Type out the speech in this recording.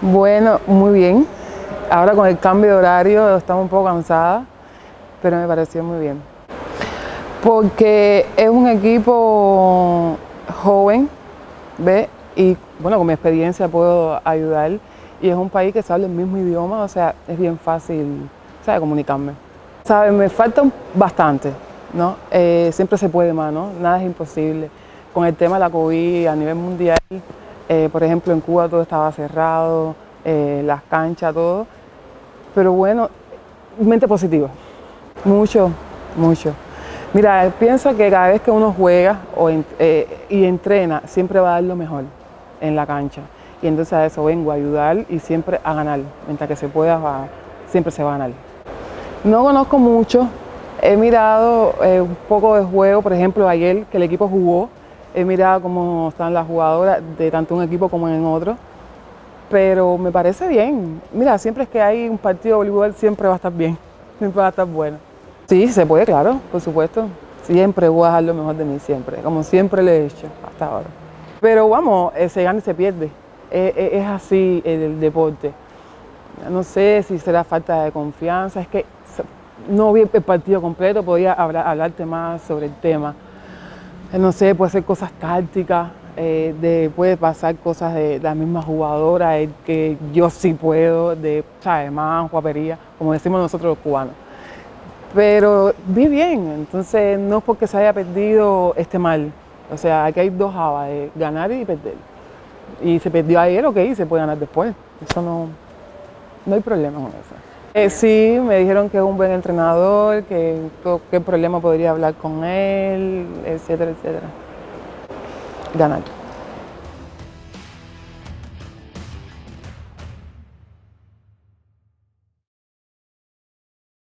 Bueno, muy bien. Ahora con el cambio de horario estamos un poco cansadas, pero me pareció muy bien. Porque es un equipo joven, ¿ve? Y bueno, con mi experiencia puedo ayudar. Y es un país que se habla el mismo idioma, o sea, es bien fácil, ¿sabe? Comunicarme. ¿Sabe? Me falta bastante, ¿no? Siempre se puede más, ¿no? Nada es imposible. Con el tema de la COVID a nivel mundial, por ejemplo, en Cuba todo estaba cerrado, las canchas, todo. Pero bueno, mente positiva. Mucho, mucho. Mira, pienso que cada vez que uno juega y entrena, siempre va a dar lo mejor en la cancha. Y entonces a eso vengo a ayudar y siempre a ganar. Mientras que se pueda, siempre se va a ganar. No conozco mucho. He mirado un poco de juego, por ejemplo, ayer que el equipo jugó. He mirado cómo están las jugadoras de tanto un equipo como en otro. Pero me parece bien. Mira, siempre es que hay un partido de voleibol, siempre va a estar bien. Siempre va a estar bueno. Sí, se puede, claro, por supuesto. Siempre voy a dejar lo mejor de mí, siempre. Como siempre lo he hecho hasta ahora. Pero vamos, se gana y se pierde. Es así el deporte. No sé si será falta de confianza. Es que no vi el partido completo, podía hablarte más sobre el tema. No sé, puede ser cosas tácticas, puede pasar cosas de las mismas jugadoras, que yo sí puedo, ¿sabes? Más guapería, como decimos nosotros los cubanos. Pero vi bien, entonces no es porque se haya perdido esté mal. O sea, aquí hay dos habas, de ganar y perder. Y se perdió ayer, ok, se puede ganar después. Eso no hay problema con eso. Sí, me dijeron que es un buen entrenador, que qué problema podría hablar con él, etcétera, etcétera. Ganar.